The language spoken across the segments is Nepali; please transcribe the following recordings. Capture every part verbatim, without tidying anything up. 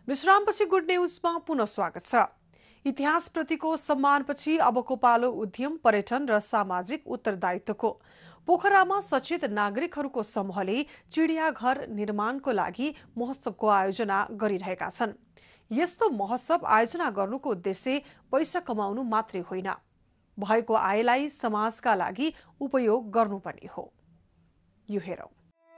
विश्रामपछि गुड न्यूजमा पुनः स्वागत छ। इतिहासप्रतिको सम्मानपछि अबको पालो उद्यम, पर्यटन र सामाजिक उत्तरदायित्वको। पोखरामा सचेत नागरिकहरूको समूहले चिडियाघर निर्माणको लागि महोत्सवको आयोजना गरिरहेका छन्। यस्तो महोत्सव आयोजना गर्नुको उद्देश्य पैसा कमाउनु मात्रै होइन, भएको आयलाई समाजका लागि उपयोग गर्नुपर्ने हो। यो हेरौं।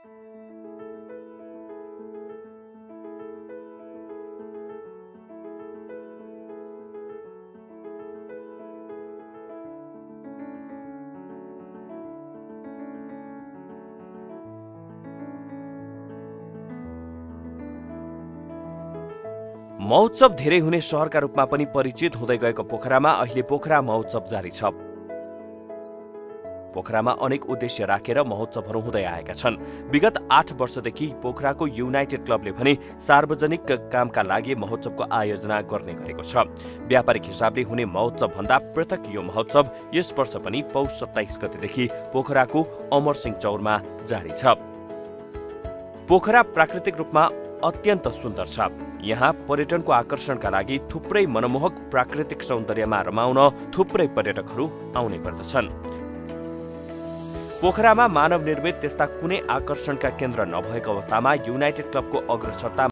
महोत्सव धेरै हुने शहरका रूपमा पनि परिचित हुँदै गएको पोखरामा अहिले पोखरा महोत्सव जारी छ। पोखरामा अनेक उद्देश्य राखेर महोत्सवहरू हुँदै आएका छन्। विगत आठ वर्षदेखि पोखराको युनाइटेड क्लबले पनि सार्वजनिक कामका लागि महोत्सवको आयोजना गर्ने गरेको छ। व्यापारिक हिसाबले हुने महोत्सव भन्दा पृथक यो महोत्सव यस वर्ष पनि पौष सत्ताइस गतेदेखि पोखराको अमरसिंह चौरमा जारी छ। पोखरा प्राकृतिक रूपमा अत्यन्त सुन्दर छ। यहाँ पर्यटनको आकर्षणका लागि थुप्रै मनमोहक प्राकृतिक सौन्दर्यमा रमाउन थुप्रै पर्यटकहरू आउने गर्दछन्। पोखरामा मानव निर्मित त्यस्ता कुनै आकर्षणका केन्द्र नभएको अवस्थामा युनाइटेड क्लबको अग्रसरता